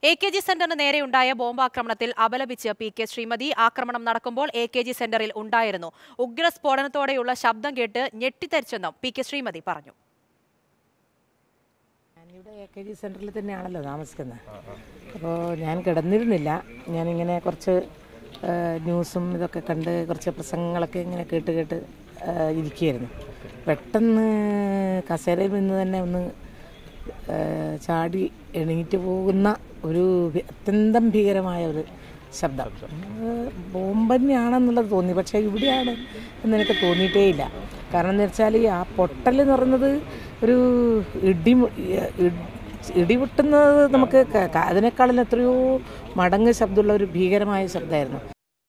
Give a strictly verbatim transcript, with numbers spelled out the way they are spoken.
A K G സെന്ററിന് നേരെയുണ്ടായ ബോംബാക്രമണത്തിൽ അപലപിച്ച് പി കെ ശ്രീമതി. ആക്രമണം നടക്കുമ്പോൾ എ കെ ജി സെന്ററിൽ ഉണ്ടായിരുന്നു. ഉഗ്രസ്ഫോടനത്തോടെയുള്ള ശബ്ദം കേട്ട് ഞെട്ടിത്തരിച്ചെന്നും പി കെ ശ്രീമതി പറഞ്ഞു. ഞാനിവിടെ എ കെ ജി സെന്ററിൽ തന്നെയാണല്ലോ താമസിക്കുന്നത്. അപ്പോൾ ഞാൻ കിടന്നിരുന്നില്ല. ഞാനിങ്ങനെ കുറച്ച് ന്യൂസും ഇതൊക്കെ കണ്ട് കുറച്ച് പ്രസംഗങ്ങളൊക്കെ ഇങ്ങനെ കേട്ട് കേട്ട് ഇരിക്കുകയായിരുന്നു. പെട്ടെന്ന് കസേരയിൽ നിന്ന് തന്നെ ഒന്ന് ചാടി എണീറ്റ് പോകുന്ന ഒരു അത്യന്തം ഭീകരമായ ഒരു ശബ്ദം. ബോംബ് തന്നെയാണെന്നുള്ളത് തോന്നി. പക്ഷേ ഇവിടെയാണ് എന്നെനിക്ക് തോന്നിയിട്ടേ ഇല്ല. കാരണം എന്ന് വെച്ചാൽ ആ പൊട്ടൽ എന്ന് പറയുന്നത് ഒരു ഇടി ഇടിപൊട്ടുന്നത് നമുക്ക് അതിനേക്കാളും എത്രയോ മടങ്ങ് ശബ്ദമുള്ള ഒരു ഭീകരമായ ശബ്ദമായിരുന്നു.